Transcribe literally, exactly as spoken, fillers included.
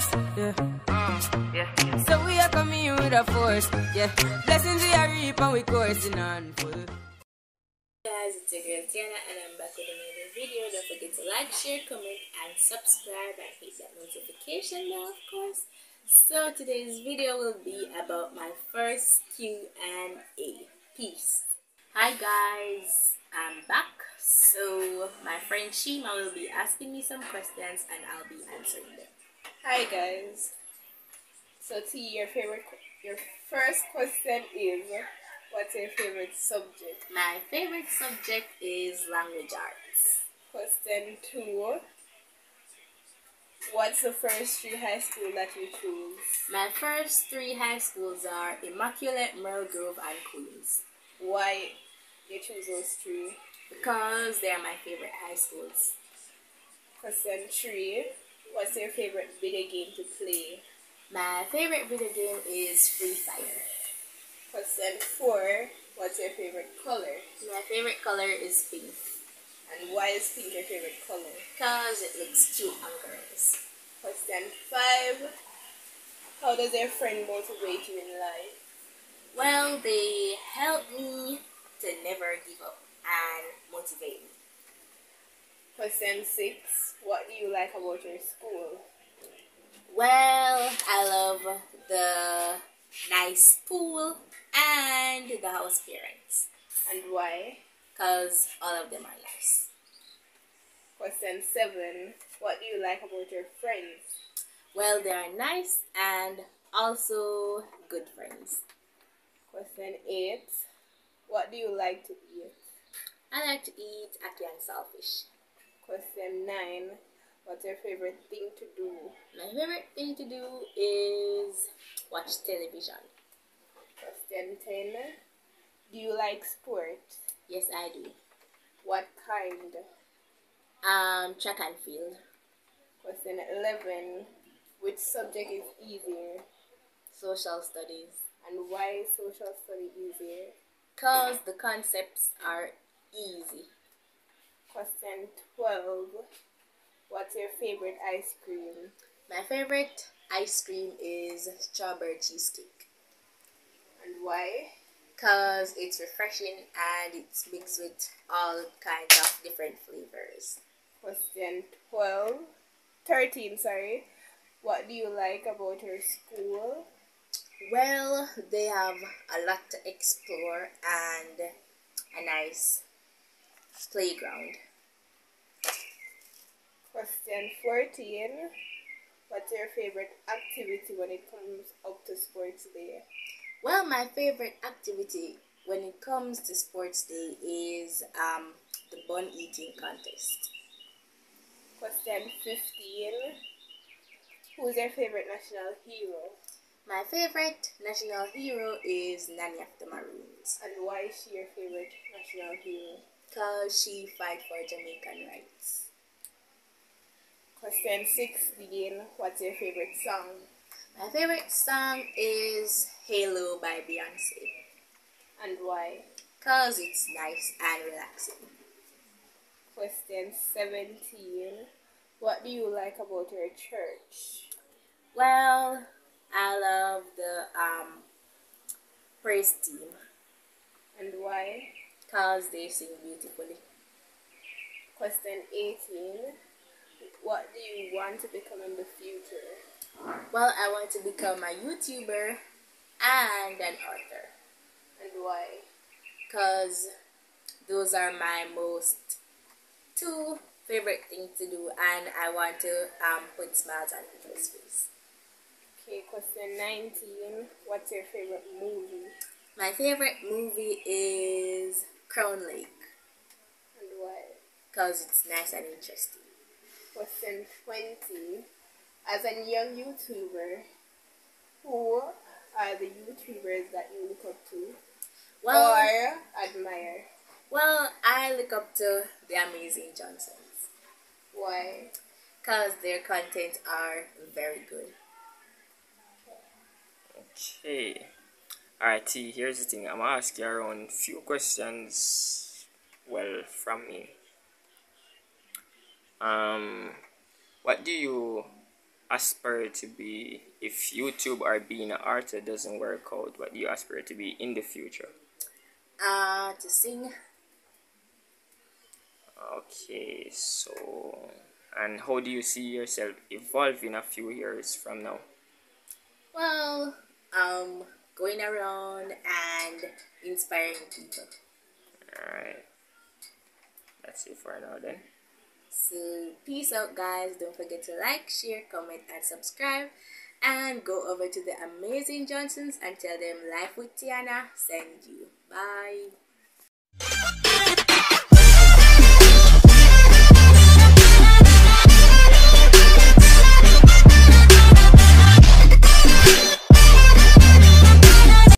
us. Yeah. Yeah. So we are coming with a force. Yeah. Blessings we are reaping, we coursing on full. Guys, it's your girl Tiana and I'm back with another video. Don't forget to like, share, comment and subscribe and hit that notification bell, of course. So today's video will be about my first Q and A. Peace. Hi guys, I'm back. So my friend Shima will be asking me some questions and I'll be answering them. Hi guys. So T, your favorite, your first question is, what's your favorite subject? My favorite subject is language arts. Question two, what's the first three high school that you choose? My first three high schools are Immaculate, Merle Grove and Queens. Why you choose those three? Because they are my favorite high schools. Question three, what's your favorite video game to play? My favorite video game is Free Fire. Question four, what's your favorite color? My favorite color is pink. And why is pink your favorite color? Because it looks cute on girls. Question five, how does your friend motivate you in life? Well, they help me to never give up and motivate me. Question six, what do you like about your school? Well, I love the nice pool and the house parents. And why? Because all of them are nice. Question seven, what do you like about your friends? Well, they are nice and also good friends. Question eight, what do you like to eat? I like to eat ackee and saltfish. Question nine, what's your favorite thing to do? My favorite thing to do is watch television. Question ten, do you like sport? Yes, I do. What kind? Um, track and field. Question eleven, which subject is easier? Social studies. And why is social study easier? Because the concepts are easy. Question twelve, what's your favorite ice cream? My favorite ice cream is strawberry cheesecake. And why? Because it's refreshing and it's mixed with all kinds of different flavors. Question twelve, thirteen, sorry. What do you like about your school? Well, they have a lot to explore and a nice playground. Question fourteen, what's your favorite activity when it comes up to sports day? Well, my favorite activity when it comes to sports day is um, the bun eating contest. Question fifteen, who's your favorite national hero? My favorite national hero is Nanny of the Maroons. And why is she your favorite national hero? Because she fight for Jamaican rights. Question sixteen, what's your favorite song? My favorite song is Halo by Beyonce. And why? Because it's nice and relaxing. Question seventeen, what do you like about your church? Well, I love the um, praise team. And why? Because they sing beautifully. Question eighteen, what do you want to become in the future? Well, I want to become a YouTuber and an author. And why? Because those are my most two favorite things to do and I want to um, put smiles on people's face. Okay, question nineteen, what's your favorite movie? My favorite movie is Crown Lake. And why? Because it's nice and interesting. Question twenty, as a young YouTuber, who are the YouTubers that you look up to well, or admire? Well, I look up to the Amazing Johnsons. Why? Because their content are very good. Okay. Alright, T, here's the thing. I'm gonna ask you around few questions, well, from me. Um, what do you aspire to be if YouTube or being an artist doesn't work out? What do you aspire to be in the future? Uh, to sing. Okay, so and how do you see yourself evolving a few years from now? Well, um, going around and inspiring people. Alright, that's it for now then. So, peace out, guys. Don't forget to like, share, comment, and subscribe. And go over to the Amazing Johnsons and tell them Life with Tiana send you. Bye.